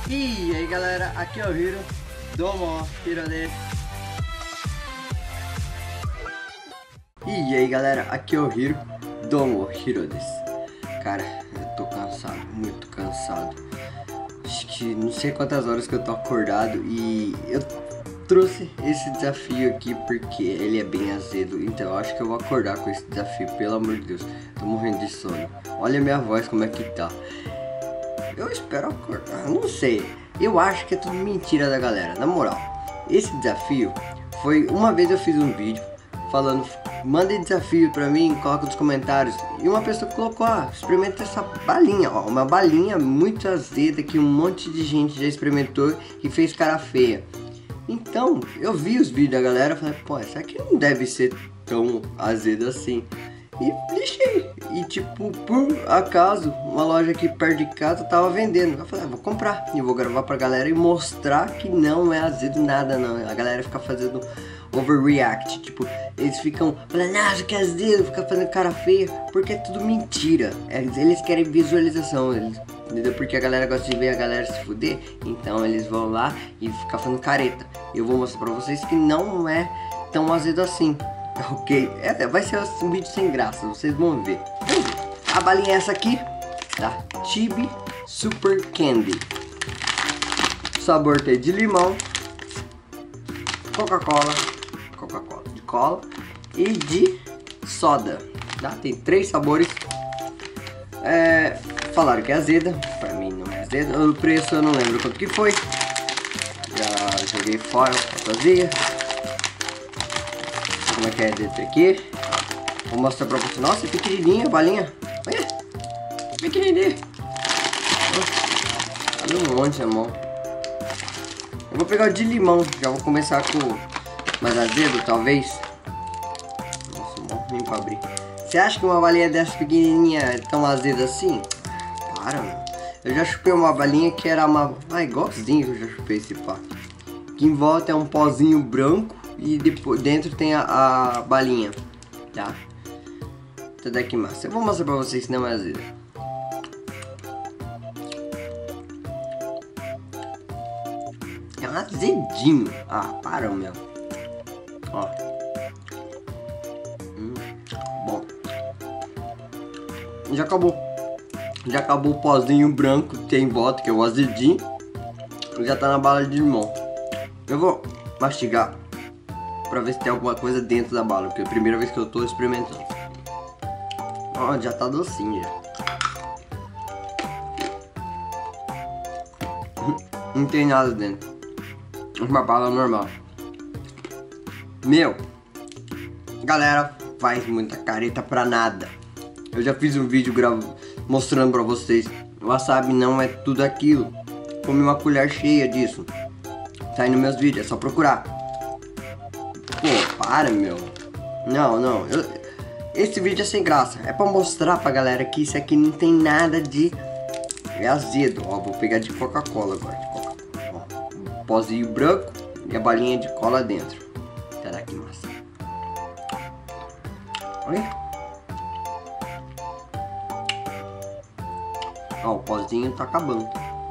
E aí galera, aqui é o Hiro, Domo Hirode. E aí galera, aqui é o Hiro, Domo Hirodes. Cara, eu tô cansado, muito cansado. Acho que não sei quantas horas que eu tô acordado e eu trouxe esse desafio aqui porque ele é bem azedo. Então eu acho que eu vou acordar com esse desafio, pelo amor de Deus. Tô morrendo de sono. Olha a minha voz como é que tá. Eu espero acordar, não sei. Eu acho que é tudo mentira da galera. Na moral, esse desafio foi... Uma vez eu fiz um vídeo falando, mandem desafio pra mim, coloca nos comentários. E uma pessoa colocou, experimenta essa balinha, ó. Uma balinha muito azeda que um monte de gente já experimentou e fez cara feia. Então, eu vi os vídeos da galera e falei, pô, essa aqui não deve ser tão azeda assim. E deixei. E tipo, por acaso, uma loja aqui perto de casa tava vendendo. Eu falei, vou comprar. E vou gravar pra galera e mostrar que não é azedo nada, não. A galera fica fazendo overreact. Tipo, eles ficam falando, nossa, que azedo, fica fazendo cara feia. Porque é tudo mentira. Eles querem visualização. Entendeu? Porque a galera gosta de ver a galera se fuder. Então eles vão lá e ficam fazendo careta. E eu vou mostrar pra vocês que não é tão azedo assim. Ok, vai ser um vídeo sem graça, vocês vão ver. A balinha é essa aqui, tá? Chibi Super Candy. O sabor tem de limão, Coca-Cola de cola e de soda, tá? Tem 3 sabores. Falaram que é azeda, pra mim não é azeda. O preço eu não lembro quanto que foi. Já joguei fora a fantasia. Como é que é dentro aqui? Vou mostrar pra você. Nossa, é pequenininha a balinha. Olha, pequenininha. Olha um monte na mão. Eu vou pegar o de limão. Já vou começar com mais azedo, talvez. Nossa, morrinho pra abrir. Você acha que uma balinha dessa pequenininha é tão azeda assim? Para, mano. Eu já chupei uma balinha que era uma... igualzinho que eu já chupei esse pá. Que em volta é um pozinho branco. E depois dentro tem a balinha, tá? Essa daqui massa. Eu vou mostrar pra vocês se não é azedo. É um azedinho. Para, meu. Ó. Bom. Já acabou. Já acabou o pozinho branco que tem em volta, que é o azedinho. Já tá na bala de limão. Eu vou mastigar pra ver se tem alguma coisa dentro da bala, porque é a primeira vez que eu tô experimentando. Ó, já tá docinho já. Não tem nada dentro. Uma bala normal. Meu, galera faz muita careta pra nada. Eu já fiz um vídeo mostrando pra vocês. O wasabi não é tudo aquilo. Come uma colher cheia disso. Tá aí nos meus vídeos, é só procurar. Pô, para, meu. Não. Esse vídeo é sem graça. É pra mostrar pra galera que isso aqui não tem nada de... É azedo. Ó, vou pegar de Coca-Cola agora. Ó, um pozinho branco e a balinha de cola dentro. Será que massa? Olha. Ó, o pozinho tá acabando.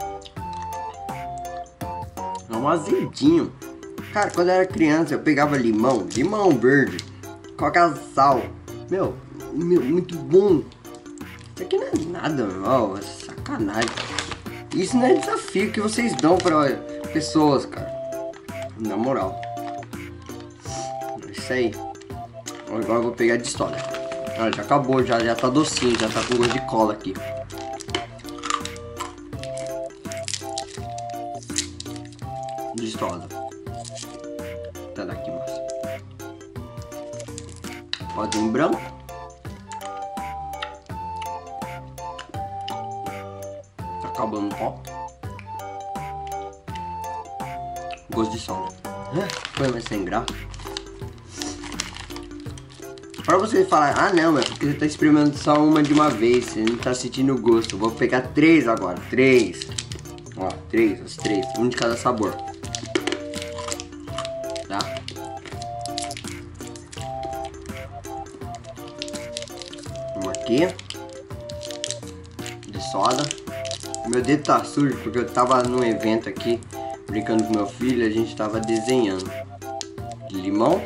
É um azedinho. Cara, quando eu era criança eu pegava limão verde, colocava sal. Meu, muito bom. Isso aqui não é nada, ó, é sacanagem. Isso não é desafio que vocês dão pra pessoas, cara. Na moral. Isso aí. Agora eu vou pegar de soda. Olha, já acabou, já tá docinho, já tá com gosto de cola aqui. De soda. Tá daqui, moça. Pozinho branco. Tá acabando o pó. Gosto de soda. Foi mais sem graça. Pra você falar, não, é porque você tá experimentando só uma de uma vez, você não tá sentindo o gosto. Vou pegar 3 agora, 3. Ó, 3, os 3, um de cada sabor. Tá? Um aqui. De soda. Meu dedo tá sujo porque eu tava num evento aqui, brincando com meu filho, e a gente tava desenhando. Limão.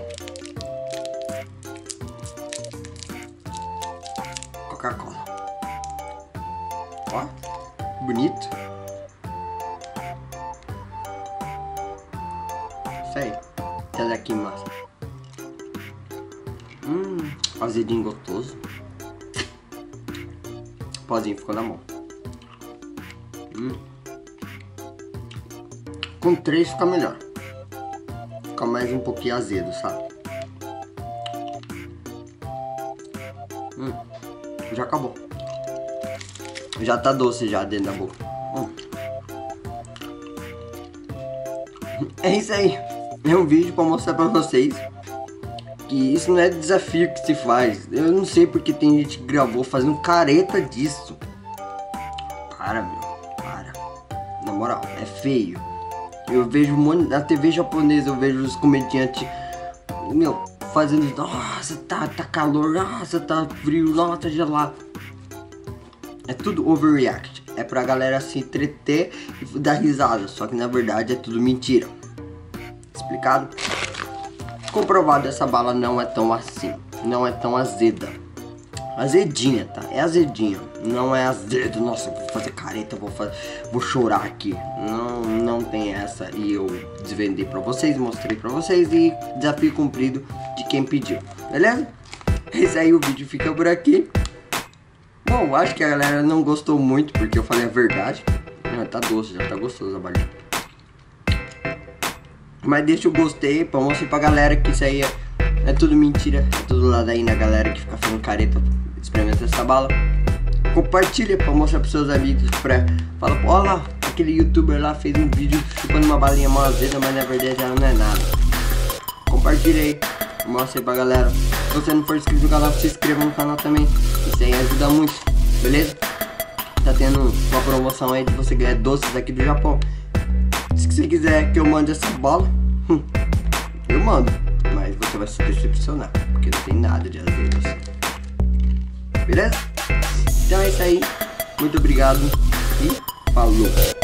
Coca-Cola. Ó, bonito. Isso aí. Essa daqui, massa. Azedinho gostoso. Pozinho ficou na mão. Com 3 fica melhor. Fica mais um pouquinho azedo, sabe? Já acabou. Já tá doce já dentro da boca. É isso aí. É um vídeo pra mostrar pra vocês que isso não é desafio que se faz. Eu não sei porque tem gente que gravou fazendo careta disso. Para, meu. Para. Na moral, é feio. Eu vejo um monte na TV japonesa, eu vejo os comediantes, meu, fazendo, nossa, tá calor, nossa, tá frio, nossa, tá gelado. É tudo overreact. É pra galera se entreter e dar risada. Só que na verdade é tudo mentira. Explicado? Comprovado, essa bala não é tão assim. Não é tão azeda. Azedinha, tá? É azedinha. Não é azedo. Nossa, vou fazer careta, vou chorar aqui. Não tem essa. E eu desvendei pra vocês, mostrei pra vocês. E desafio cumprido de quem pediu. Beleza? Esse aí, o vídeo fica por aqui. Bom, acho que a galera não gostou muito porque eu falei a verdade. Tá doce, já tá gostoso a balinha. Mas deixa o gostei pra mostrar pra galera que isso aí é tudo mentira. É tudo lá daí na galera que fica fazendo careta. Experimenta essa bala. Compartilha pra mostrar pros seus amigos. Fala, ó lá, aquele youtuber lá fez um vídeo chupando uma balinha mal azeda, mas na verdade ela não é nada. Compartilha aí. Mostra aí pra galera. Se você não for inscrito no canal, se inscreva no canal também. Isso aí ajuda muito, beleza? Tá tendo uma promoção aí de você ganhar doces aqui do Japão. Se você quiser que eu mande essa bola, eu mando. Mas você vai se decepcionar, porque não tem nada de azedo assim. Beleza? Então é isso aí. Muito obrigado e falou!